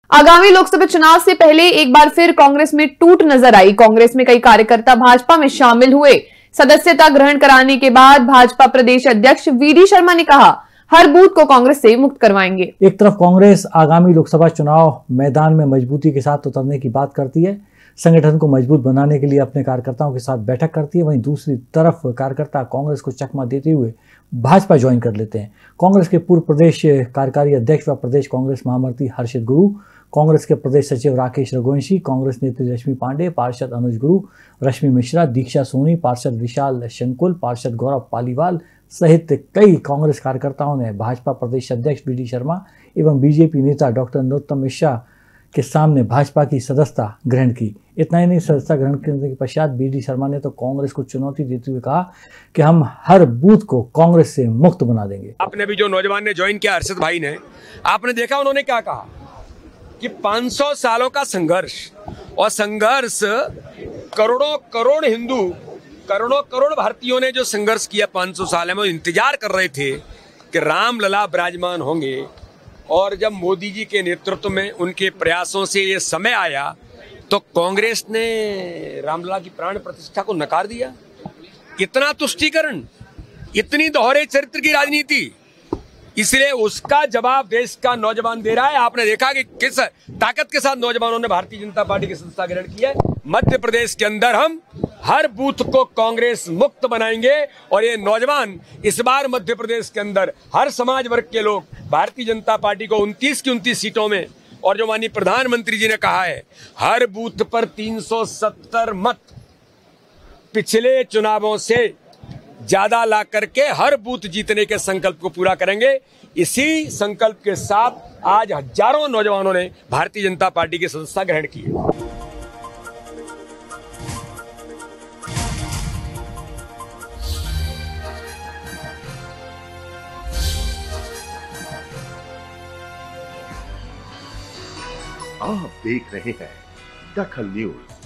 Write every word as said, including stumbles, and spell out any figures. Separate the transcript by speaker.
Speaker 1: आगामी लोकसभा चुनाव से पहले एक बार फिर कांग्रेस में टूट नजर आई। कांग्रेस में कई कार्यकर्ता भाजपा में शामिल हुए। सदस्यता ग्रहण कराने के बाद भाजपा प्रदेश अध्यक्ष वीडी शर्मा ने कहा, हर बूथ को कांग्रेस से मुक्त करवाएंगे।
Speaker 2: एक तरफ कांग्रेस आगामी लोकसभा चुनाव मैदान में मजबूती के साथ उतरने की बात करती है, संगठन को मजबूत बनाने के लिए अपने कार्यकर्ताओं के साथ बैठक करती है। वहीं दूसरी तरफ कार्यकर्ता कांग्रेस को चकमा देते हुए भाजपा ज्वाइन कर लेते हैं। कांग्रेस के पूर्व प्रदेश कार्यकारी अध्यक्ष व प्रदेश कांग्रेस महामंत्री हर्षित गुरु, कांग्रेस के प्रदेश सचिव राकेश रघुवंशी, कांग्रेस नेत्री रश्मि पांडे, पार्षद अनुज गुरु, रश्मि मिश्रा, दीक्षा सोनी, पार्षद विशाल शंकुल, पार्षद गौरव पालीवाल सहित कई कांग्रेस कार्यकर्ताओं ने भाजपा प्रदेश अध्यक्ष वीडी शर्मा एवं बीजेपी नेता डॉक्टर नरोत्तम मिश्रा के सामने भाजपा की सदस्यता ग्रहण की। इतना ही नहीं, सदस्यता ग्रहण करने के पश्चात वीडी शर्मा ने तो कांग्रेस को चुनौती देते हुए कहा कि हम हर बूथ को कांग्रेस से मुक्त बना देंगे।
Speaker 3: आपने भी जो नौजवान ने ज्वाइन किया, हर्षित भाई ने, आपने देखा उन्होंने क्या कहा कि पाँच सौ सालों का संघर्ष, और संघर्ष करोड़ों करोड़ हिंदू, करोड़ों करोड़ भारतीयों ने जो संघर्ष किया पाँच सौ साल में, इंतजार कर रहे थे कि रामलला विराजमान होंगे। और जब मोदी जी के नेतृत्व में उनके प्रयासों से ये समय आया तो कांग्रेस ने रामलला की प्राण प्रतिष्ठा को नकार दिया। इतना तुष्टीकरण, इतनी दोहरे चरित्र की राजनीति, इसलिए उसका जवाब देश का नौजवान दे रहा है। आपने देखा कि किस ताकत के साथ नौजवानों ने भारतीय जनता पार्टी की सदस्यता ग्रहण की है। मध्य प्रदेश के अंदर हम हर बूथ को कांग्रेस मुक्त बनाएंगे, और ये नौजवान इस बार मध्य प्रदेश के अंदर हर समाज वर्ग के लोग भारतीय जनता पार्टी को उनतीस की उनतीस सीटों में, और जो माननीय प्रधानमंत्री जी ने कहा है हर बूथ पर तीन सौ सत्तर मत पिछले चुनावों से ज्यादा ला करके हर बूथ जीतने के संकल्प को पूरा करेंगे। इसी संकल्प के साथ आज हजारों नौजवानों ने भारतीय जनता पार्टी की सदस्यता ग्रहण की है।
Speaker 4: आप देख रहे हैं दखल न्यूज।